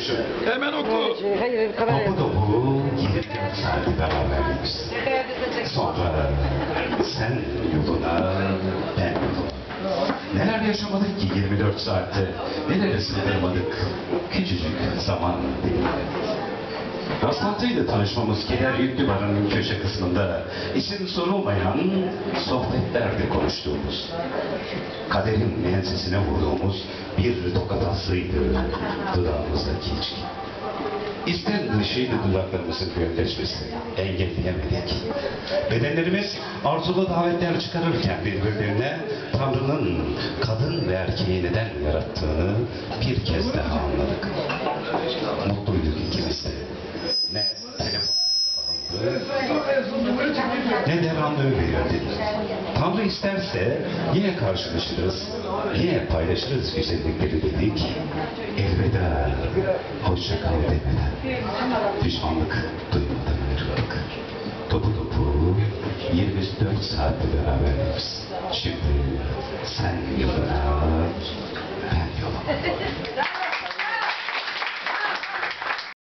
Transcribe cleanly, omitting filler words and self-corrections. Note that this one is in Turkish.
okumuşum. Hemen oku. Hayır, karar Topu topu 24 saat beraberliyiz. Sonra sen yoluna, ben yoluma. Neler yaşamadık ki 24 saatte, neler sığdırmadık küçücük zaman diliminde. Rastlantıyla tanışmamız keder yüklü baranın köşe kısmında isim sorulmayan sohbetlerde konuştuğumuz. Kaderin ensesine vurduğumuz bir tokat asrıydı dudağımızdaki içki. İsten dışıydı dudaklarımızın gökleşmesi. Engelleyemedik. Bedenlerimiz arzulu davetler çıkarırken birbirlerine Tanrı'nın kadın ve erkeği neden yarattığını bir kez daha anladık. Mutluyduk ikimiz de. Ne telefon ne devranlığı verirdi. Tanrı isterse yine karşılaşırız, yine paylaşırız güzellikleri dedik. Elveda, hoşça kal demeden, pişmanlık duymadan ayrıldık. Topu topu 24 saatte beraberiz. Şimdi sen yoluna,